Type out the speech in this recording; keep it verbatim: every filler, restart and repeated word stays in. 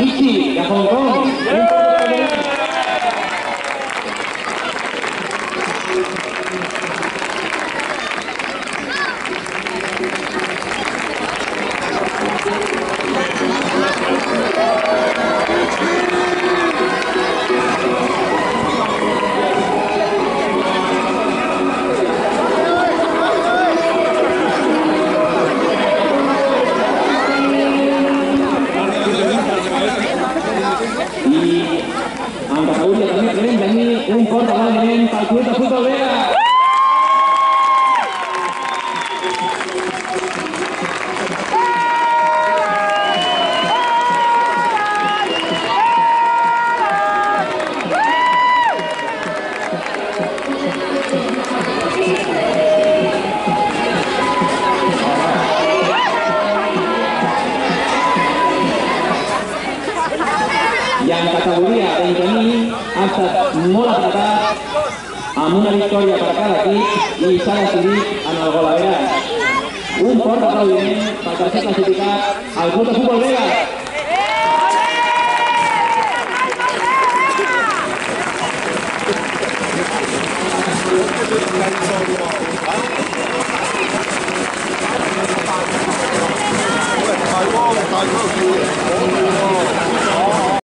Ichi, de Hong Kong. Un fort aplaudiment pel Club de Futbol Vega. I en categoria femení ha estat molt apretat, amb una victòria per cada equip i s'ha decidit en el gol average. Un fort aplaudiment pel tercer classificat al Club de Futbol Vega.